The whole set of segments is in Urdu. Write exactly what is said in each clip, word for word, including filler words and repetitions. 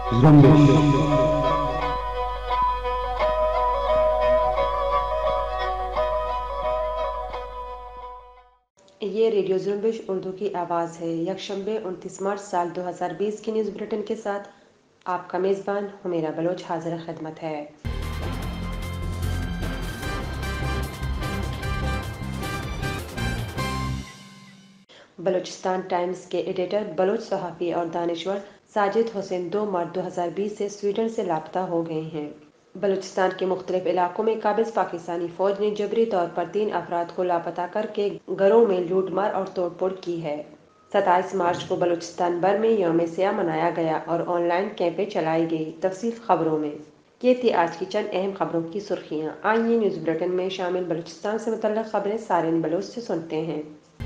زنبش یہ ریڈیو زنبش اردو کی آواز ہے۔ یکشنبے انتیس مارچ سال دو ہزار بیس کی نیوز بلیٹن کے ساتھ آپ کا میزبان حمیرہ بلوچ حاضر خدمت ہے۔ بلوچستان ٹائمز کے ایڈیٹر، بلوچ صحافی اور دانشور ساجد حسین دو مارچ دو ہزار بیس سے سویڈن سے لاپتہ ہو گئے ہیں۔ بلوچستان کے مختلف علاقوں میں قابض پاکستانی فوج نے جبری طور پر تین افراد کو لاپتہ کر کے گھروں میں لوٹ مار اور توڑ پھوڑ کی ہے۔ ستائیس مارچ کو بلوچستان بھر میں یوم سیاہ منایا گیا اور آن لائن کیمپیں چلائی گئی۔ تفصیل خبروں میں۔ یہ تھی آج کی چند اہم خبروں کی سرخیاں۔ آئیے نیوز بلیٹن میں شامل بلوچستان سے متعلق خبریں سارین بلوچ سے سنتے ہیں۔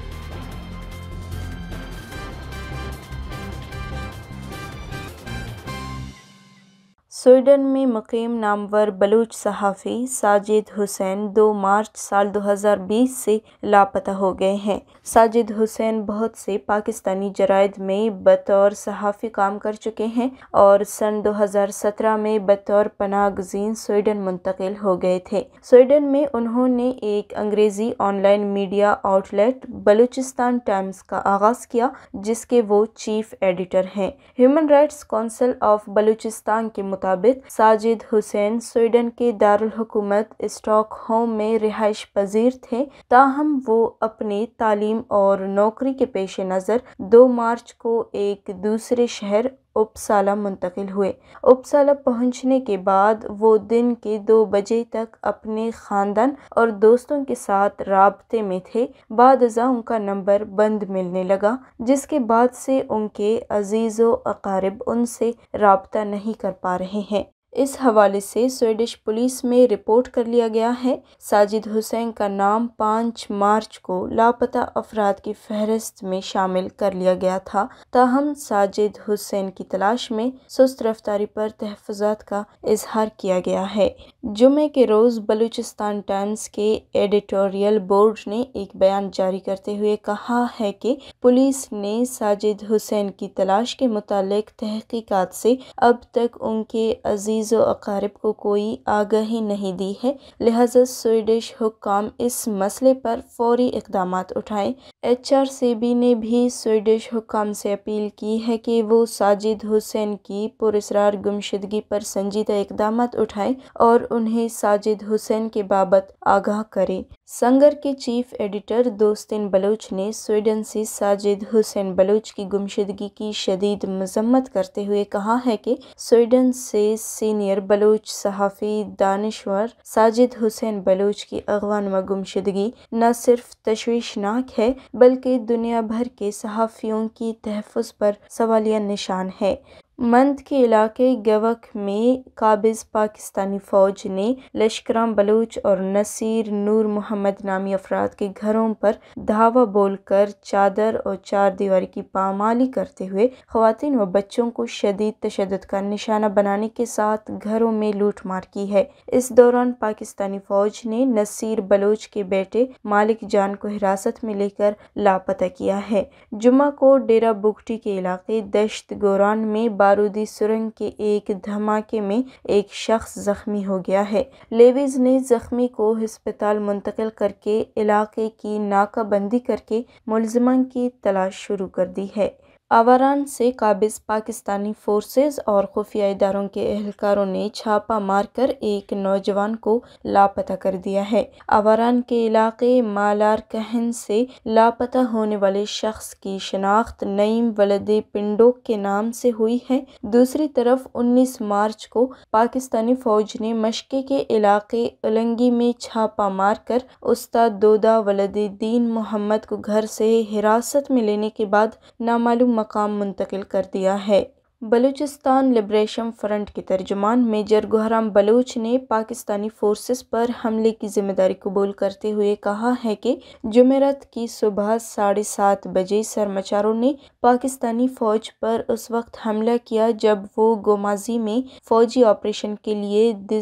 سویڈن میں مقیم نامور بلوچ صحافی ساجد حسین دو مارچ سال دو ہزار بیس سے لاپتہ ہو گئے ہیں۔ ساجد حسین بہت سے پاکستانی جرائد میں بطور صحافی کام کر چکے ہیں اور سن دو ہزار سترہ میں بطور پناہ گزین سویڈن منتقل ہو گئے تھے۔ سویڈن میں انہوں نے ایک انگریزی online media outlet Balochistan Times کا آغاز کیا، جس کے وہ چیف ایڈیٹر ہیں۔ Human rights council of Balochistan کے مطابق ساجد حسین سویڈن کے دارالحکومت اسٹاک ہوم میں رہائش پذیر تھے، تاہم وہ اپنی تعلیم اور نوکری کے پیش نظر دو مارچ کو ایک دوسرے شہر اپسالہ منتقل ہوئے۔ اپسالہ پہنچنے کے بعد وہ دن کے دو بجے تک اپنے خاندان اور دوستوں کے ساتھ رابطے میں تھے۔ بعد ازاں ان کا نمبر بند ملنے لگا، جس کے بعد سے ان کے عزیز و اقارب ان سے رابطہ نہیں کر پا رہے ہیں۔ اس حوالے سے سویڈش پولیس میں رپورٹ کر لیا گیا ہے۔ ساجد حسین کا نام پانچ مارچ کو لاپتہ افراد کی فہرست میں شامل کر لیا گیا تھا، تاہم ساجد حسین کی تلاش میں سست رفتاری پر تحفظات کا اظہار کیا گیا ہے۔ جمعے کے روز بلوچستان ٹائمز کے ایڈیٹوریل بورڈ نے ایک بیان جاری کرتے ہوئے کہا ہے کہ پولیس نے ساجد حسین کی تلاش کے متعلق تحقیقات سے اب تک ان کے عزیز و اقارب کو کوئی آگاہی نہیں دی ہے، لہذا سویڈش حکام اس مسئلے پر فوری اقدامات اٹھائیں۔ ایچ آر سی بی نے بھی سویڈش حکام سے اپیل کی ہے کہ وہ ساجد حسین کی پراسرار گمشدگی پر سنجیدہ اقدامات اٹھائیں اور انہیں ساجد حسین کے بابت آگاہ کریں۔ سنگر کے چیف ایڈیٹر دوستین بلوچ نے سویڈن سے ساجد حسین بلوچ کی گمشدگی کی شدید مذمت کرتے ہوئے کہا ہے کہ سویڈن سے سینئر بلوچ صحافی دانشور ساجد حسین بلوچ کی اغوا نما گمشدگی نہ صرف تشویشناک ہے بلکہ دنیا بھر کے صحافیوں کی تحفظ پر سوالیہ نشان ہے۔ مند کے علاقے گوک میں قابض پاکستانی فوج نے لشکراں بلوچ اور نصیر نور محمد نامی افراد کے گھروں پر دھاوا بول کر چادر اور چار دیواری کی پامالی کرتے ہوئے خواتین و بچوں کو شدید تشدد کا نشانہ بنانے کے ساتھ گھروں میں لوٹ مار کی ہے۔ اس دوران پاکستانی فوج نے نصیر بلوچ کے بیٹے مالک جان کو حراست میں لے کر لاپتہ کیا ہے۔ جمعہ کو ڈیرہ بگٹی کے علاقے دشت گوران میں بارودی سرنگ کے ایک دھماکے میں ایک شخص زخمی ہو گیا ہے۔ لیویز نے زخمی کو ہسپتال منتقل کر کے علاقے کی ناکہ بندی کر کے ملزمان کی تلاش شروع کر دی ہے۔ آوران سے قابض پاکستانی فورسز اور خفیہ اداروں کے اہلکاروں نے چھاپہ مار کر ایک نوجوان کو لاپتہ کر دیا ہے۔ آوران کے علاقے مالار کہن سے لاپتہ ہونے والے شخص کی شناخت نعیم ولد پنڈوک کے نام سے ہوئی ہے۔ دوسری طرف انیس مارچ کو پاکستانی فوج نے مشقے کے علاقے النگی میں چھاپہ مار کر استاد دودا ولد دین محمد کو گھر سے حراست میں لینے کے بعد نامعلوم مقام منتقل کر دیا ہے۔ بلوچستان لبریشن فرنٹ کے ترجمان میجر گوہرام بلوچ نے پاکستانی فورسز پر حملے کی ذمہ داری قبول کرتے ہوئے کہا ہے کہ جمعرات کی صبح ساڑھے سات بجے سرمچاروں نے پاکستانی فوج پر اس وقت حملہ کیا جب وہ گومازی میں فوجی آپریشن کے لیے دزک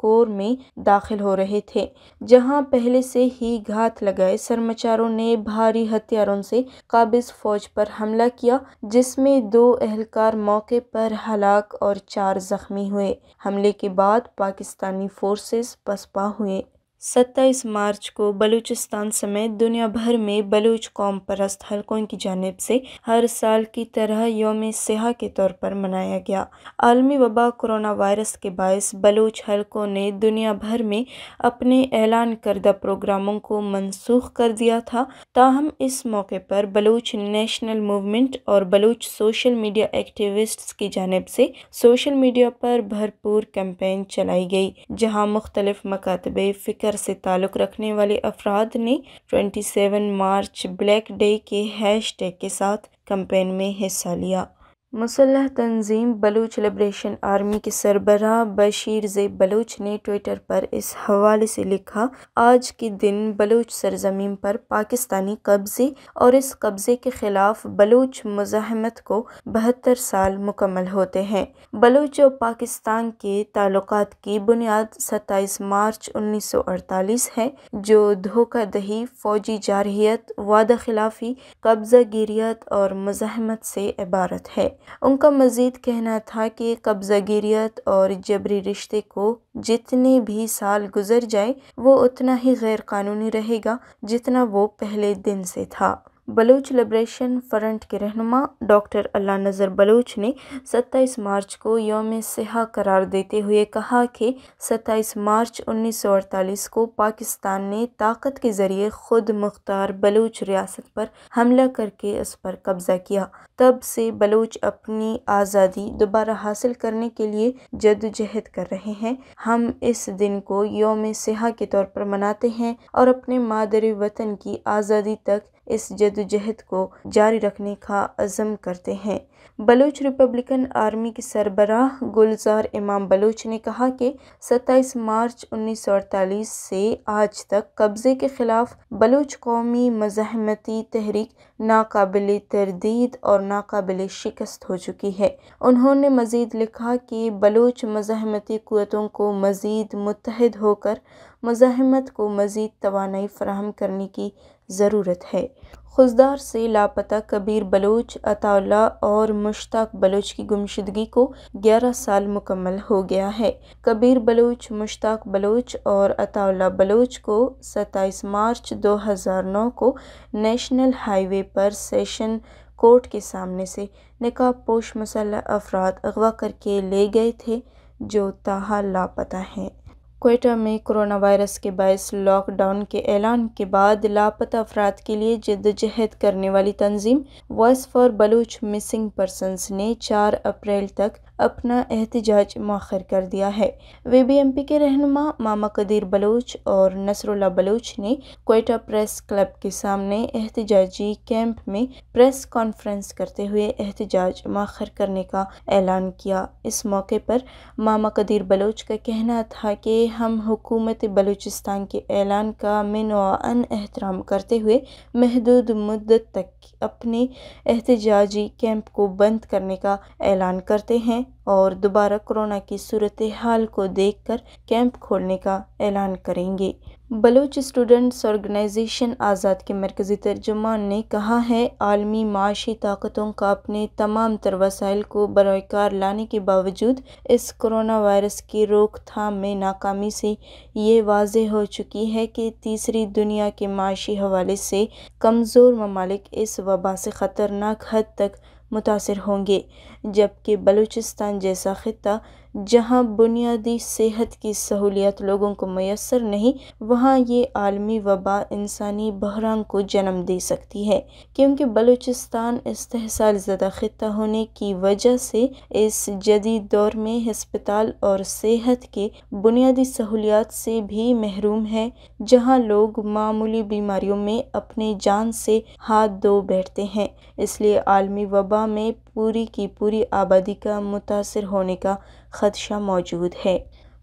کور میں داخل ہو رہے تھے، جہاں پہلے سے ہی گھات لگائے سرماچاروں نے بھاری ہتھیاروں سے قابض فوج پر حملہ کیا، جس میں دو اہلکار موقع پر ہلاک اور چار زخمی ہوئے۔ حملے کے بعد پاکستانی فورسز پسپا ہوئے۔ ستائیس مارچ کو بلوچستان سمیت دنیا بھر میں بلوچ قوم پرست حلقوں کی جانب سے ہر سال کی طرح یوم سیاہ کے طور پر منایا گیا۔ عالمی وبا کورونا وائرس کے باعث بلوچ حلقوں نے دنیا بھر میں اپنے اعلان کردہ پروگراموں کو منسوخ کر دیا تھا، تاہم اس موقع پر بلوچ نیشنل موومنٹ اور بلوچ سوشل میڈیا ایکٹیوسٹس کی جانب سے سوشل میڈیا پر بھرپور کیمپین چلائی گئی، جہاں مختلف مکاتب فکر سے تعلق رکھنے والے افراد نے ستائیس مارچ بلیک ڈے کے ہیش ٹیگ کے ساتھ کیمپین میں حصہ لیا۔ مسلح تنظیم بلوچ لبریشن آرمی کے سربراہ بشیر زئی بلوچ نے ٹوئٹر پر اس حوالے سے لکھا، آج کے دن بلوچ سرزمین پر پاکستانی قبضے اور اس قبضے کے خلاف بلوچ مزاحمت کو بہتر سال مکمل ہوتے ہیں۔ بلوچ و پاکستان کے تعلقات کی بنیاد ستائیس مارچ انیس سو اڑتالیس ہے، جو دھوکہ دہی، فوجی جارحیت، وعدہ خلافی، قبضہ گیریت اور مزاحمت سے عبارت ہے۔ ان کا مزید کہنا تھا کہ قبضہ گیریت اور جبری رشتے کو جتنے بھی سال گزر جائیں وہ اتنا ہی غیر قانونی رہے گا جتنا وہ پہلے دن سے تھا۔ بلوچ لبریشن فرنٹ کے رہنما ڈاکٹر اللہ نذر بلوچ نے ستائیس مارچ کو یوم سیاہ قرار دیتے ہوئے کہا کہ ستائیس مارچ انیس سو اڑتالیس کو پاکستان نے طاقت کے ذریعے خود مختار بلوچ ریاست پر حملہ کر کے اس پر قبضہ کیا۔ تب سے بلوچ اپنی آزادی دوبارہ حاصل کرنے کے لیے جدوجہد کر رہے ہیں۔ ہم اس دن کو یوم سیاہ کے طور پر مناتے ہیں اور اپنے مادری وطن کی آزادی تک اس جدوجہد کو جاری رکھنے کا عزم کرتے ہیں۔ بلوچ ریپبلکن آرمی کے سربراہ گلزار امام بلوچ نے کہا کہ ستائیس مارچ انیس سو اڑتالیس سے آج تک قبضے کے خلاف بلوچ قومی مزاحمتی تحریک ناقابل تردید اور ناقابل شکست ہو چکی ہے۔ انہوں نے مزید لکھا کہ بلوچ مزاحمتی قوتوں کو مزید متحد ہو کر مزاحمت کو مزید توانائی فراہم کرنے کی ضرورت ہے۔ خضدار سے لاپتہ کبیر بلوچ، عطا اللہ اور مشتاق بلوچ کی گمشدگی کو گیارہ سال مکمل ہو گیا ہے۔ کبیر بلوچ، مشتاق بلوچ اور عطا اللہ بلوچ کو ستائیس مارچ دو ہزار نو کو نیشنل ہائی وے پر سیشن کورٹ کے سامنے سے نقاب پوش مسلح افراد اغوا کر کے لے گئے تھے، جو تاحال لاپتہ ہیں۔ کوئٹہ میں کورونا وائرس کے باعث لاک ڈاؤن کے اعلان کے بعد لاپتہ افراد کے لیے جدوجہد کرنے والی تنظیم voice for Baloch missing persons نے چار اپریل تک اپنا احتجاج مؤخر کر دیا ہے۔ وی بی ایم پی کے رہنما ماما قدیر بلوچ اور نصر اللہ بلوچ نے کوئٹہ پریس کلب کے سامنے احتجاجی کیمپ میں پریس کانفرنس کرتے ہوئے احتجاج مؤخر کرنے کا اعلان کیا۔ اس موقع پر ماما قدیر بلوچ کا کہنا تھا کہ ہم حکومت بلوچستان کے اعلان کا من و عن احترام کرتے ہوئے محدود مدت تک اپنے احتجاجی کیمپ کو بند کرنے کا اعلان کرتے ہیں اور دوبارہ کورونا کی صورتحال کو دیکھ کر کیمپ کھولنے کا اعلان کریں گے۔ بلوچ اسٹوڈنٹس آرگنائزیشن آزاد کے مرکزی ترجمان نے کہا ہے، عالمی معاشی طاقتوں کا اپنے تمام تر وسائل کو بروئے کار لانے کے باوجود اس کورونا وائرس کی روک تھام میں ناکامی سے یہ واضح ہو چکی ہے کہ تیسری دنیا کے معاشی حوالے سے کمزور ممالک اس وبا سے خطرناک حد تک متاثر ہوں گے، جبکہ بلوچستان جیسا خطہ جہاں بنیادی صحت کی سہولیات لوگوں کو میسر نہیں، وہاں یہ عالمی وبا انسانی بحران کو جنم دے سکتی ہے، کیونکہ بلوچستان استحصال زدہ خطہ ہونے کی وجہ سے اس جدید دور میں ہسپتال اور صحت کے بنیادی سہولیات سے بھی محروم ہے، جہاں لوگ معمولی بیماریوں میں اپنے جان سے ہاتھ دھو بیٹھتے ہیں۔ اس لیے عالمی وبا میں پوری کی پوری آبادی کا متاثر ہونے کا خدشہ موجود ہے۔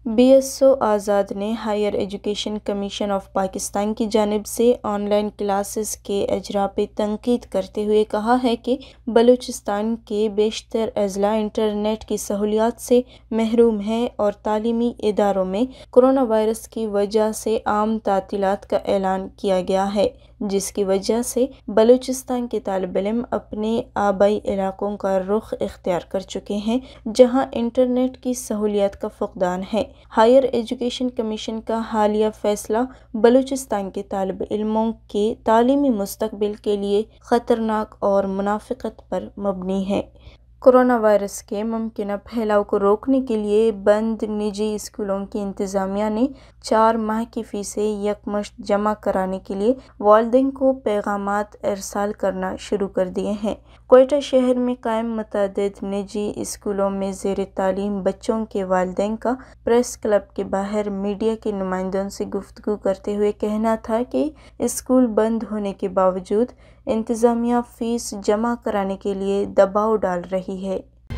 بی ایس او آزاد نے higher education commission of Pakistan کی جانب سے آن لائن کلاسز کے اجراء پہ تنقید کرتے ہوئے کہا ہے کہ بلوچستان کے بیشتر اضلاع انٹرنیٹ کی سہولیات سے محروم ہیں اور تعلیمی اداروں میں کرونا وائرس کی وجہ سے عام تعطیلات کا اعلان کیا گیا ہے، جس کی وجہ سے بلوچستان کے طالب علم اپنے آبائی علاقوں کا رخ اختیار کر چکے ہیں جہاں انٹرنیٹ کی سہولیات کا فقدان ہے۔ ہائر ایجوکیشن کمیشن کا حالیہ فیصلہ بلوچستان کے طالب علموں کے تعلیمی مستقبل کے لیے خطرناک اور منافقت پر مبنی ہے۔ کورونا وائرس کے ممکنہ پھیلاؤ کو روکنے کے لیے بند نجی اسکولوں کی انتظامیہ نے چار ماہ کی فیسیں یکمشت جمع کرانے کے لیے والدین کو پیغامات ارسال کرنا شروع کر دیے ہیں۔ کوئٹہ شہر میں قائم متعدد نجی اسکولوں میں زیر تعلیم بچوں کے والدین کا پریس کلب کے باہر میڈیا کے نمائندوں سے گفتگو کرتے ہوئے کہنا تھا کہ اسکول بند ہونے کے باوجود انتظامیہ فیس جمع کرانے کے لیے دباؤ ڈال رہی ہے۔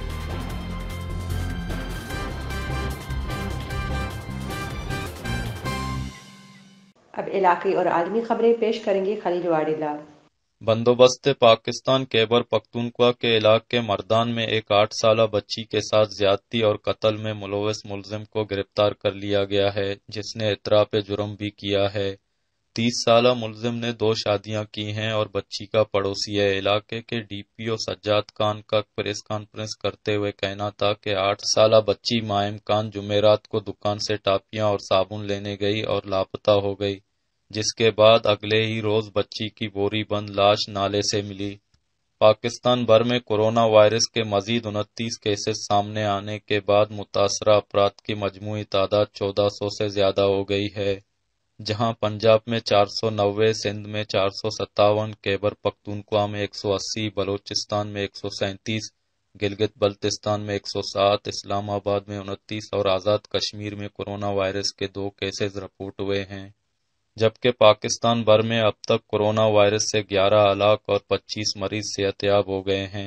اب علاقائی اور عالمی خبریں پیش کریں گے خلیل واڈیلا۔ بندوبست پاکستان خیبر پختونخوا کے علاقے مردان میں ایک آٹھ سالہ بچی کے ساتھ زیادتی اور قتل میں ملوث ملزم کو گرفتار کر لیا گیا ہے، جس نے اعتراف جرم بھی کیا ہے۔ تیس سالہ ملزم نے دو شادیاں کی ہیں اور بچی کا پڑوسی ہے۔ علاقے کے D P O Sajjad Khan کا پریس کانفرنس کرتے ہوئے کہنا تھا کہ آٹھ سالہ بچی مائم خان جمعرات کو دکان سے ٹاپیاں اور صابن لینے گئی اور لاپتہ ہو گئی، جس کے بعد اگلے ہی روز بچی کی بوری بند لاش نالے سے ملی۔ پاکستان بھر میں کورونا وائرس کے مزید انتیس کیسز سامنے آنے کے بعد متاثرہ افراد کی مجموعی تعداد چودہ سو سے زیادہ ہو گئی ہے، جہاں پنجاب میں چار سو نوے، سندھ میں چار سو ستاون، خیبر پختونخوا میں ایک سو اسی، بلوچستان میں ایک سو سینتیس، گلگت بلتستان میں ایک سو سات، اسلام آباد میں انتیس اور آزاد کشمیر میں کورونا وائرس کے دو کیسز رپورٹ ہوئے ہیں، جبکہ پاکستان بھر میں اب تک کورونا وائرس سے گیارہ ہلاک اور پچیس مریض صحت یاب ہو گئے ہیں۔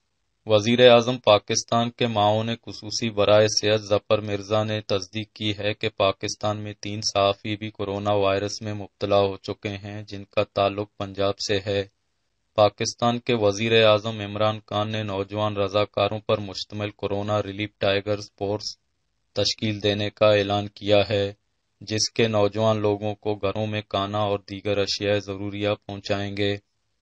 وزیر اعظم پاکستان کے معاون خصوصی برائے صحت ظفر مرزا نے تصدیق کی ہے کہ پاکستان میں تین صحافی بھی کورونا وائرس میں مبتلا ہو چکے ہیں، جن کا تعلق پنجاب سے ہے۔ پاکستان کے وزیر اعظم عمران خان نے نوجوان رضاکاروں پر مشتمل کورونا ریلیف ٹائیگرز فورس تشکیل دینے کا اعلان کیا ہے، جس کے نوجوان لوگوں کو گھروں میں کھانا اور دیگر اشیاء ضروریہ پہنچائیں گے۔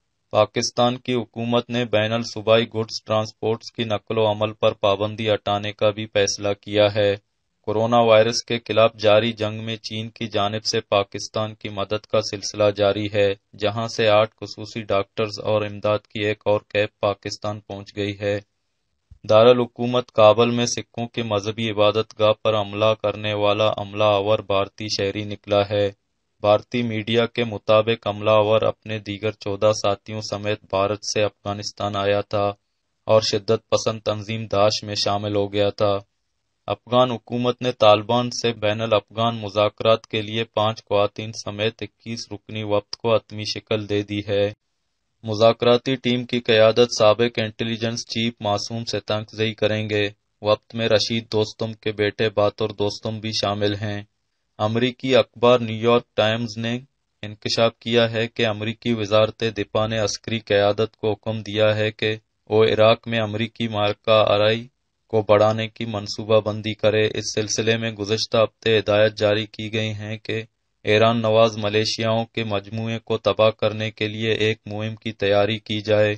پاکستان کی حکومت نے بین الصوبائی گڈز ٹرانسپورٹس کی نقل و حمل پر پابندی ہٹانے کا بھی فیصلہ کیا ہے۔ کورونا وائرس کے خلاف جاری جنگ میں چین کی جانب سے پاکستان کی مدد کا سلسلہ جاری ہے، جہاں سے آٹھ خصوصی ڈاکٹرز اور امداد کی ایک اور کیب پاکستان پہنچ گئی ہے۔ دارالحکومت کابل میں سکھوں کی مذہبی عبادت گاہ پر حملہ کرنے والا حملہ آور بھارتی شہری نکلا ہے۔ بھارتی میڈیا کے مطابق حملہ آور اپنے دیگر چودہ ساتھیوں سمیت بھارت سے افغانستان آیا تھا اور شدت پسند تنظیم داعش میں شامل ہو گیا تھا۔ افغان حکومت نے طالبان سے بین الافغان مذاکرات کے لیے پانچ خواتین سمیت اکیس رکنی وفد کو حتمی شکل دے دی ہے۔ مذاکراتی ٹیم کی قیادت سابق انٹیلی جنس چیف معصوم ستانکزئی کریں گے۔ وفد میں رشید دوستم کے بیٹے باتور دوستم بھی شامل ہیں۔ امریکی اخبار نیو یارک ٹائمز نے انکشاف کیا ہے کہ امریکی وزارت دفاع نے عسکری قیادت کو حکم دیا ہے کہ وہ عراق میں امریکی معرکہ آرائی کو بڑھانے کی منصوبہ بندی کرے۔ اس سلسلے میں گزشتہ ہفتے ہدایات جاری کی گئی ہیں کہ ایران نواز ملیشیاؤں کے مجموعے کو تباہ کرنے کے لیے ایک مہم کی تیاری کی جائے۔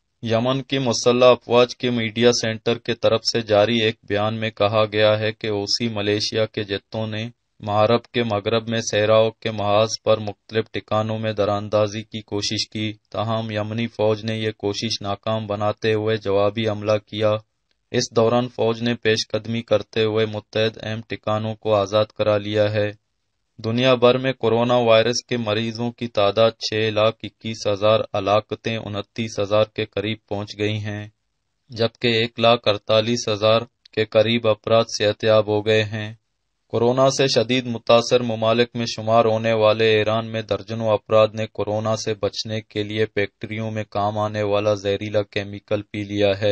یمن کی مسلح افواج کے میڈیا سینٹر کی طرف سے جاری ایک بیان میں کہا گیا ہے کہ حوثی ملیشیا کے جتوں نے معرب کے مغرب میں صحراؤں کے محاذ پر مختلف ٹھکانوں میں دراندازی کی کوشش کی، تاہم یمنی فوج نے یہ کوشش ناکام بناتے ہوئے جوابی حملہ کیا۔ اس دوران فوج نے پیش قدمی کرتے ہوئے متعدد اہم ٹھکانوں کو آزاد کرا لیا ہے۔ دنیا بھر میں کورونا وائرس کے مریضوں کی تعداد چھ لاکھ اکیس ہزار، ہلاکتیں انتیس ہزار کے قریب پہنچ گئی ہیں، جبکہ ایک لاکھ اڑتالیس ہزار کے قریب افراد صحت یاب ہو گئے ہیں۔ کورونا سے شدید متاثر ممالک میں شمار ہونے والے ایران میں درجنوں افراد نے کورونا سے بچنے کے لیے فیکٹریوں میں کام آنے والا زہریلا کیمیکل پی لیا ہے۔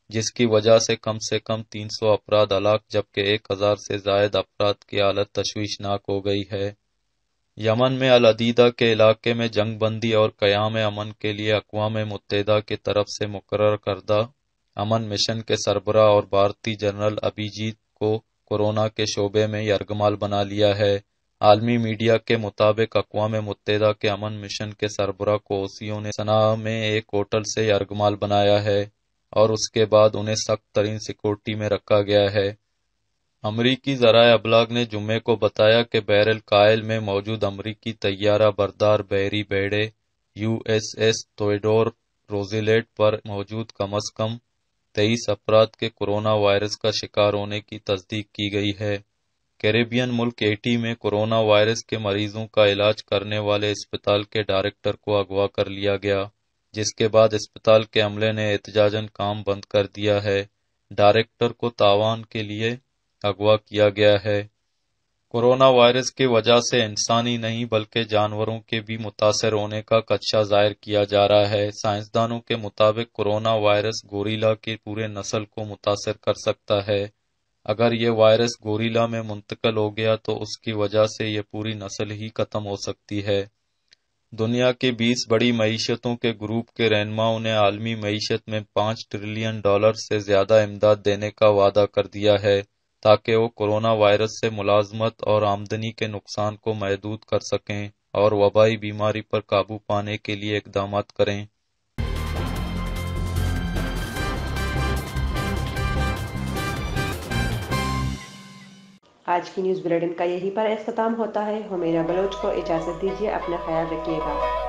جس کی وجہ سے کم سے کم تین سو افراد ہلاک جبکہ ایک ہزار سے زائد افراد کی حالت تشویشناک ہو گئی ہے۔ یمن میں العدیدہ کے علاقے میں جنگ بندی اور قیام امن کے لیے اقوام متحدہ کی طرف سے مقرر کردہ امن مشن کے سربراہ اور بھارتی جنرل ابھیجیت کو کورونا کے شعبے میں یرغمال بنا لیا ہے۔ عالمی میڈیا کے مطابق اقوام متحدہ کے امن مشن کے سربراہ کو اوسیوں نے صنعاء میں ایک ہوٹل سے یرغمال بنایا ہے اور اس کے بعد انہیں سخت ترین سیکورٹی میں رکھا گیا ہے۔ امریکی ذرائع ابلاغ نے جمعے کو بتایا کہ بحر الکاہل میں موجود امریکی طیارہ بردار بحری بیڑے U S S Theodore Roosevelt پر موجود کم از کم تیئیس افراد کے کورونا وائرس کا شکار ہونے کی تصدیق کی گئی ہے۔ کیریبین ملک ہیٹی میں کورونا وائرس کے مریضوں کا علاج کرنے والے اسپتال کے ڈائریکٹر کو اغوا کر لیا گیا، جس کے بعد اسپتال کے عملے نے احتجاجاً کام بند کر دیا ہے۔ ڈائریکٹر کو تاوان کے لیے اغوا کیا گیا ہے۔ کورونا وائرس کی وجہ سے انسانی نہیں بلکہ جانوروں کے بھی متاثر ہونے کا خدشہ ظاہر کیا جا رہا ہے۔ سائنسدانوں کے مطابق کورونا وائرس گوریلا کی پورے نسل کو متاثر کر سکتا ہے۔ اگر یہ وائرس گوریلا میں منتقل ہو گیا تو اس کی وجہ سے یہ پوری نسل ہی ختم ہو سکتی ہے۔ دنیا کی بیس بڑی معیشتوں کے گروپ کے رہنماؤں نے عالمی معیشت میں پانچ ٹریلین ڈالر سے زیادہ امداد دینے کا وعدہ کر دیا ہے تاکہ وہ کورونا وائرس سے ملازمت اور آمدنی کے نقصان کو محدود کر سکیں اور وبائی بیماری پر قابو پانے کے لیے اقدامات کریں۔ آج کی نیوز بلیٹن کا یہی پر اختتام ہوتا ہے۔ ہمیرا بلوچ کو اجازت دیجیے، اپنا خیال رکھیے گا۔